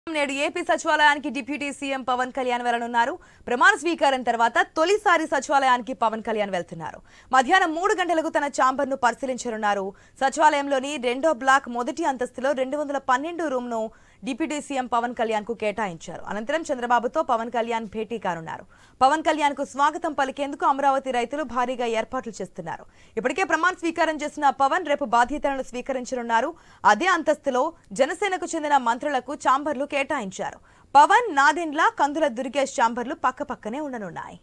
నేడు ఏపీ సచివాలయానికి deputy CM Pawan Kalyan వెళ్లనున్నారు. ప్రమాణ స్వీకారం తర్వాత తొలిసారి సచివాలయానికి పవన్ కళ్యాణ్ వెళ్తున్నారు. మధ్యాహ్నం 3 గంటలకు తన ఛాంబర్ ను పరిశీలించనున్నారు. సచివాలయంలోని రెండో బ్లాక్ మొదటి అంతస్తులో 212 రూమ్ ను డిప్యూటీ సీఎం పవన్ కళ్యాణ్ కు కేటాయించారు. అనంతరం చంద్రబాబుతో పవన్ కళ్యాణ్ భేటీ కానున్నారు. పవన్ కళ్యాణ్ కు స్వాగతం పలికేందుకు అమరావతి రైతులు భారీగా ఏర్పాట్లు చేస్తున్నారు. ఇప్పటికే ప్రమాణ స్వీకారం చేసిన పవన్ రేపు బాధ్యతలను స్వీకరించనున్నారు. అదే అంతస్తులో జనసేనకు చెందిన మంత్రులకు ఛాంబర్లు కేటాయించారు. పవన్, నాదెండ్ల, కందుల దుర్గేష్ ఛాంబర్లు పక్కపక్కనే ఉండనున్నాయి.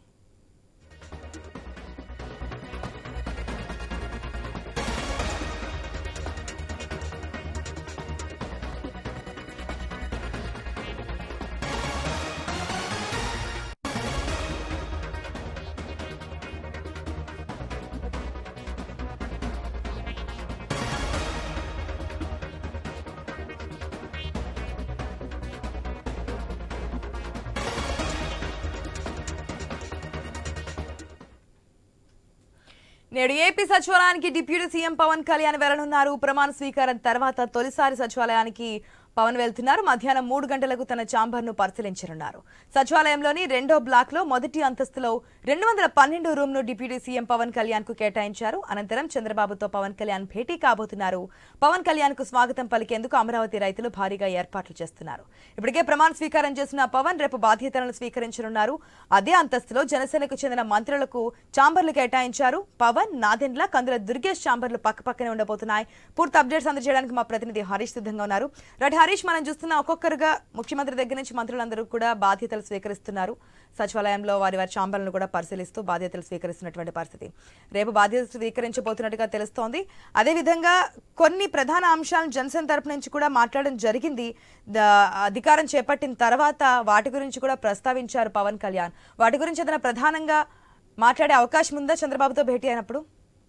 నేడు ఏపీ సచివాలయానికి డిప్యూటీ సీఎం పవన్ కళ్యాణ్ వెళ్లనున్నారు. ప్రమాణ స్వీకారం తర్వాత తొలిసారి సచివాలయానికి పవన్ వెళ్తున్నారు. మధ్యాహ్నం 3 గంటలకు తన ఛాంబర్ ను పరిశీలించనున్నారు. సచివాలయంలోని రెండో బ్లాక్ లో మొదటి అంతస్తులో 212 రూమ్ ను డిప్యూటీ సీఎం పవన్ కళ్యాణ్ కు కేటాయించారు. అనంతరం చంద్రబాబుతో పవన్ కళ్యాణ్ భేటీ కాబోతున్నారు. పవన్ కళ్యాణ్ కు స్వాగతం పలికేందుకు అమరావతి రైతులు భారీగా ఏర్పాట్లు చేస్తున్నారు. ఇప్పటికే ప్రమాణ స్వీకారం చేసిన పవన్ రేపు బాధ్యతలను స్వీకరించనున్నారు. అదే అంతస్తులో జనసేనకు చెందిన మంత్రులకు ఛాంబర్లు కేటాయించారు. పవన్, నాదెండ్ల, కందుల దుర్గేష్ ఛాంబర్లు పక్కపక్కనే ఉండబోతున్నాయి. పూర్తి అప్డేట్స్ అందజేయడానికి మా ప్రతినిధి హరీష్ సిద్ధంగా ఉన్నారు. హరీష్, మనం చూస్తున్న ఒక్కొక్కరుగా ముఖ్యమంత్రి దగ్గర నుంచి మంత్రులందరూ కూడా బాధ్యతలు స్వీకరిస్తున్నారు. సచివాలయంలో వారి ఛాంబర్లను కూడా పరిశీలిస్తూ బాధ్యతలు స్వీకరిస్తున్నటువంటి పరిస్థితి. రేపు బాధ్యతలు స్వీకరించబోతున్నట్టుగా తెలుస్తోంది. అదేవిధంగా కొన్ని ప్రధాన అంశాలను జనసేన తరపు నుంచి కూడా మాట్లాడడం జరిగింది. అధికారం చేపట్టిన తర్వాత వాటి గురించి కూడా ప్రస్తావించారు పవన్ కళ్యాణ్. వాటి గురించి ఏదైనా ప్రధానంగా మాట్లాడే అవకాశం ఉందా చంద్రబాబుతో భేటీ అయినప్పుడు?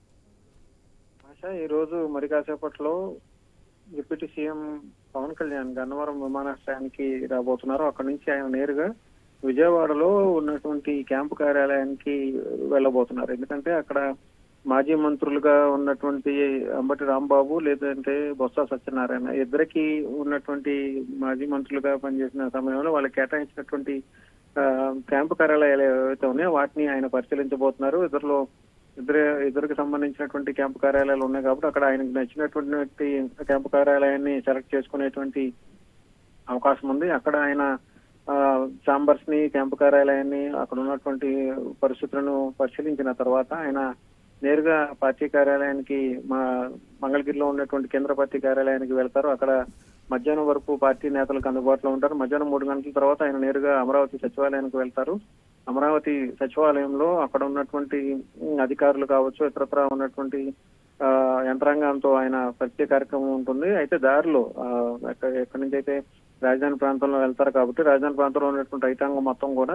ఈ రోజు మరి కాసేపట్లో డిప్యూటీ సీఎం పవన్ కళ్యాణ్ గన్నవరం విమానాశ్రయానికి రాబోతున్నారు. అక్కడి నుంచి ఆయన నేరుగా విజయవాడలో ఉన్నటువంటి క్యాంపు కార్యాలయానికి వెళ్ళబోతున్నారు. ఎందుకంటే అక్కడ మాజీ మంత్రులుగా ఉన్నటువంటి అంబటి రాంబాబు లేదంటే బొత్స సత్యనారాయణ ఇద్దరికి ఉన్నటువంటి మాజీ మంత్రులుగా పనిచేసిన సమయంలో వాళ్ళకి కేటాయించినటువంటి క్యాంపు కార్యాలయాలు ఏవైతే ఉన్నాయో వాటిని ఆయన పరిశీలించబోతున్నారు. ఇద్దరికి సంబంధించినటువంటి క్యాంపు కార్యాలయాలు ఉన్నాయి కాబట్టి అక్కడ ఆయనకు నచ్చినటువంటి క్యాంపు కార్యాలయాన్ని సెలెక్ట్ చేసుకునేటువంటి అవకాశం ఉంది. అక్కడ ఆయన ఛాంబర్స్ ని, క్యాంపు కార్యాలయాన్ని, అక్కడ ఉన్నటువంటి పరిస్థితులను పరిశీలించిన తర్వాత ఆయన నేరుగా పార్టీ కార్యాలయానికి మంగళగిరిలో ఉన్నటువంటి కేంద్ర పార్టీ కార్యాలయానికి వెళ్తారు. అక్కడ మధ్యాహ్నం వరకు పార్టీ నేతలకు అందుబాటులో ఉంటారు. మధ్యాహ్నం 3 గంటల తర్వాత ఆయన నేరుగా అమరావతి సచివాలయానికి వెళ్తారు. అమరావతి సచివాలయంలో అక్కడ ఉన్నటువంటి అధికారులు కావచ్చు, ఇతరత్రా ఉన్నటువంటి యంత్రాంగంతో ఆయన పరిచయ కార్యక్రమం ఉంటుంది. అయితే దారిలో ఎక్కడి నుంచి అయితే రాజధాని ప్రాంతంలో వెళ్తారు కాబట్టి రాజధాని ప్రాంతంలో ఉన్నటువంటి రైతాంగం మొత్తం కూడా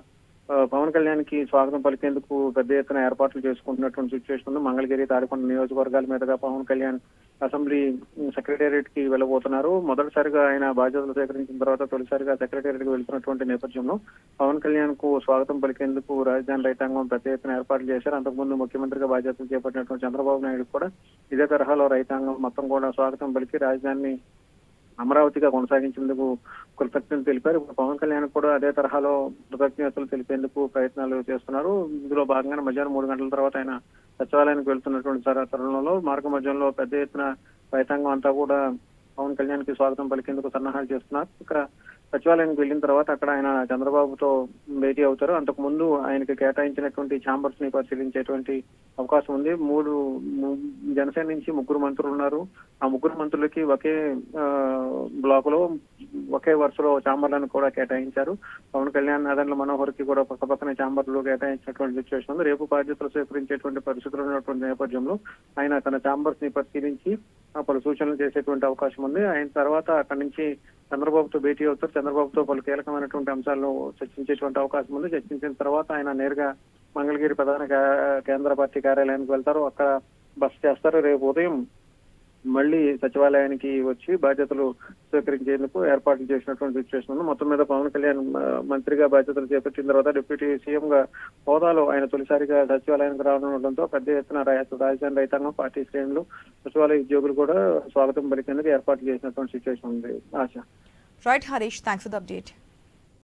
పవన్ కళ్యాణ్ కి స్వాగతం పలికేందుకు పెద్ద ఎత్తున ఏర్పాట్లు చేసుకుంటున్నటువంటి సిచ్యువేషన్ ఉంది. మంగళగిరి, తాడికొండ నియోజకవర్గాల మీదుగా పవన్ కళ్యాణ్ అసెంబ్లీ సెక్రటేరియట్ కి వెళ్ళబోతున్నారు. మొదటిసారిగా ఆయన బాధ్యతలు స్వీకరించిన తర్వాత తొలిసారిగా సెక్రటేరియట్ కి వెళ్తున్నటువంటి నేపథ్యంలో పవన్ కళ్యాణ్ కు స్వాగతం పలికేందుకు రాజధాని రైతాంగం పెద్ద ఎత్తున ఏర్పాట్లు చేశారు. అంతకుముందు ముఖ్యమంత్రిగా బాధ్యతలు చేపట్టినటువంటి చంద్రబాబు నాయుడు కూడా ఇదే తరహాలో రైతాంగం మొత్తం కూడా స్వాగతం పలికి రాజధానిని అమరావతిగా కొనసాగించేందుకు కృతజ్ఞతలు తెలిపారు. ఇప్పుడు పవన్ కళ్యాణ్ కూడా అదే తరహాలో కృతజ్ఞతలు తెలిపేందుకు ప్రయత్నాలు చేస్తున్నారు. ఇందులో భాగంగా మధ్యాహ్నం 3 గంటల తర్వాత ఆయన సచివాలయానికి వెళ్తున్నటువంటి తరుణంలో మార్గ మధ్యంలో పెద్ద ఎత్తున రైతాంగం అంతా కూడా పవన్ కళ్యాణ్ కి స్వాగతం పలికేందుకు సన్నాహాలు చేస్తున్నారు. ఇక్కడ సచివాలయానికి వెళ్ళిన తర్వాత అక్కడ ఆయన చంద్రబాబుతో భేటీ అవుతారు. అంతకు ముందు ఆయనకి కేటాయించినటువంటి ఛాంబర్స్ ని పరిశీలించేటువంటి అవకాశం ఉంది. జనసేన నుంచి 3 మంత్రులు ఉన్నారు. ఆ 3 మంత్రులకి ఒకే బ్లాక్ లో ఒకే వరుసలో ఛాంబర్లను కూడా కేటాయించారు. పవన్ కళ్యాణ్, నాదెండ్ల మనోహర్ కి కూడా పక్కపక్కనే ఛాంబర్లు కేటాయించినటువంటి సిచ్యువేషన్ ఉంది. రేపు బాధ్యతలు స్వీకరించేటువంటి పరిస్థితులు ఉన్నటువంటి నేపథ్యంలో ఆయన తన ఛాంబర్స్ ని పరిశీలించి పలు సూచనలు చేసేటువంటి అవకాశం ఉంది. ఆయన తర్వాత అక్కడి నుంచి చంద్రబాబుతో భేటీ అవుతారు. చంద్రబాబుతో పలు కీలకమైనటువంటి అంశాలను చర్చించేటువంటి అవకాశం ఉంది. చర్చించిన తర్వాత ఆయన నేరుగా మంగళగిరి ప్రధాన కేంద్ర పార్టీ కార్యాలయానికి వెళ్తారు. అక్కడ బస చేస్తారు. రేపు ఉదయం మళ్ళీ సచివాలయానికి వచ్చి బాధ్యతలు స్వీకరించేందుకు ఏర్పాట్లు చేసినటువంటి సిచ్యువేషన్ ఉంది. మొత్తం మీద పవన్ కళ్యాణ్ మంత్రిగా బాధ్యతలు చేపట్టిన తర్వాత డిప్యూటీ సీఎం గా హోదాలో ఆయన తొలిసారిగా సచివాలయానికి రావడంతో పెద్ద ఎత్తున రాజధాని రైతాంగం, పార్టీ శ్రేణులు, సచివాలయ ఉద్యోగులు కూడా స్వాగతం పలికేందుకు ఏర్పాట్లు చేసినటువంటి సిచ్యువేషన్ ఉంది. ఆశ. Right Harish, thanks for the update.